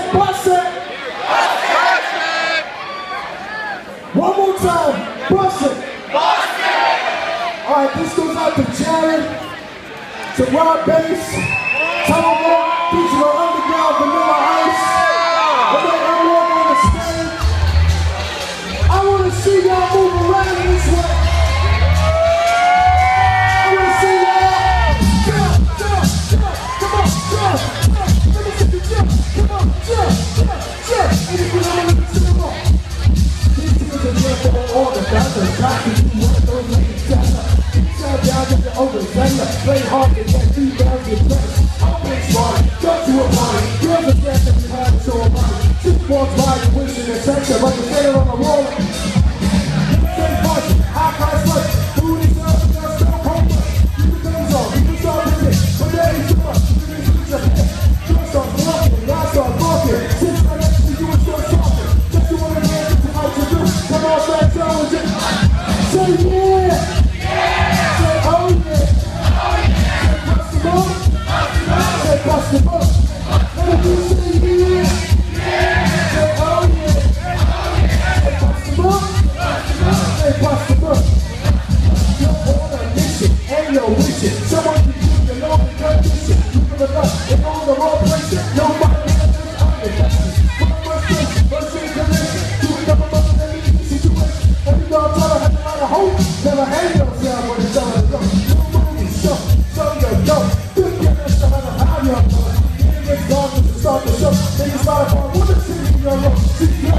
bust it. One more time, bust it. All right, this goes out to Jared, to Rob Bass, Tom Moore, Digital Underground, Vanilla Ice, and then everyone on the stage. I want to see y'all move around this way. I want to see y'all. Jump, jump, jump, come on, jump, jump. Let me see you jump, come on, jump, jump, jump. Anything I want to see them all. These teams are here for all the doctors, doctors, you want those ladies down. Down to the overseller, play hard and get 3 rounds of play. I'm big smart, go to a party. Girls are sad that you have so am I. 6 walks by, you wishing and censor, but you standing on the wall. Say party, high price lunch, food is up, just no homework. You can things on, you can start with it, but that ain't too much. You can use your head. You start walking, I start walking. Since right next to you, it's your talking. Just you want to dance, it's how to do. Come on, back, challenge it. Say yeah. Bust the book. Let me say yeah. Say oh yeah. Say bust the book. Say bust the book. You're on a mission and you're wishing someone can do your lonely condition. You give it up in all the wrong places. Nobody has this understanding. First inclination. You never must have any situation. Every dog brother has a lot of hope. Never hang yourself when it's all go. You move and show. So you go. Start the show, then you start upon one of the cities in your room.